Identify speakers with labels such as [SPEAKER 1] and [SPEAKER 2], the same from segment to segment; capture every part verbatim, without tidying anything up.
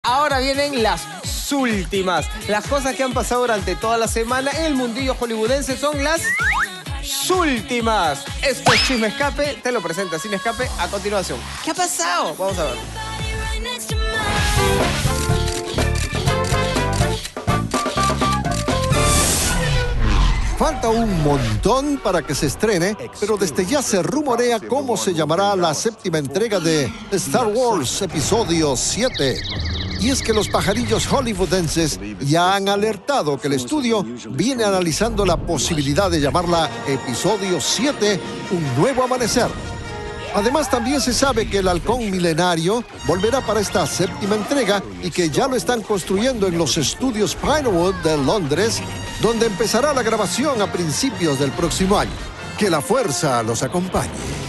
[SPEAKER 1] Ahora vienen las últimas. Las cosas que han pasado durante toda la semana en el mundillo hollywoodense son las últimas. Esto es Chisme Escape, te lo presenta Sin Escape a continuación. ¿Qué ha pasado? Vamos a ver.
[SPEAKER 2] Falta un montón para que se estrene, pero desde ya se rumorea cómo se llamará la séptima entrega de Star Wars Episodio siete. Y es que los pajarillos hollywoodenses ya han alertado que el estudio viene analizando la posibilidad de llamarla Episodio siete, Un Nuevo Amanecer. Además, también se sabe que el halcón milenario volverá para esta séptima entrega y que ya lo están construyendo en los estudios Pinewood de Londres, donde empezará la grabación a principios del próximo año. Que la fuerza los acompañe.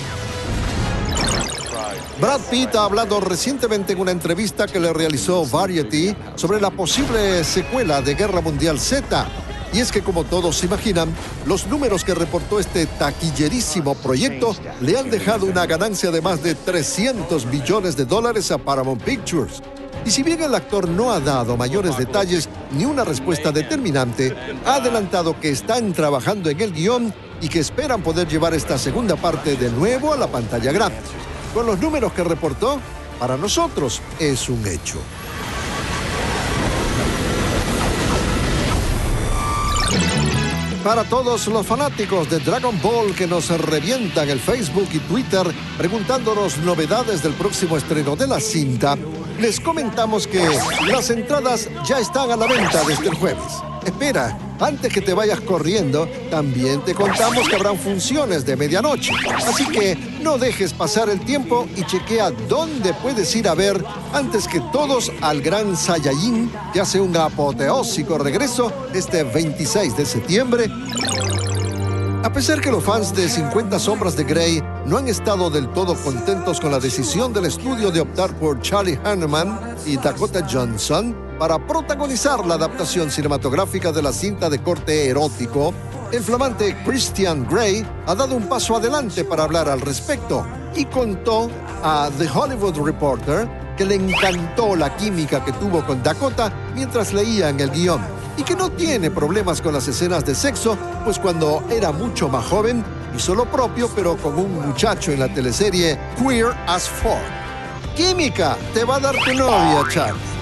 [SPEAKER 2] Brad Pitt ha hablado recientemente en una entrevista que le realizó Variety sobre la posible secuela de Guerra Mundial Z. Y es que, como todos se imaginan, los números que reportó este taquillerísimo proyecto le han dejado una ganancia de más de trescientos millones de dólares a Paramount Pictures. Y si bien el actor no ha dado mayores detalles ni una respuesta determinante, ha adelantado que están trabajando en el guión y que esperan poder llevar esta segunda parte de nuevo a la pantalla grande. Con los números que reportó, para nosotros es un hecho. Para todos los fanáticos de Dragon Ball que nos revientan el Facebook y Twitter preguntándonos novedades del próximo estreno de la cinta, les comentamos que las entradas ya están a la venta desde el jueves. Espera, antes que te vayas corriendo, también te contamos que habrán funciones de medianoche. Así que no dejes pasar el tiempo y chequea dónde puedes ir a ver antes que todos al Gran Saiyajin, que hace un apoteósico regreso este veintiséis de septiembre. A pesar que los fans de cincuenta Sombras de Grey no han estado del todo contentos con la decisión del estudio de optar por Charlie Hunnam y Dakota Johnson para protagonizar la adaptación cinematográfica de la cinta de corte erótico, el flamante Christian Grey ha dado un paso adelante para hablar al respecto y contó a The Hollywood Reporter que le encantó la química que tuvo con Dakota mientras leían el guión y que no tiene problemas con las escenas de sexo, pues cuando era mucho más joven hizo lo propio pero con un muchacho en la teleserie Queer as Folk. Química te va a dar tu novia, Charlie.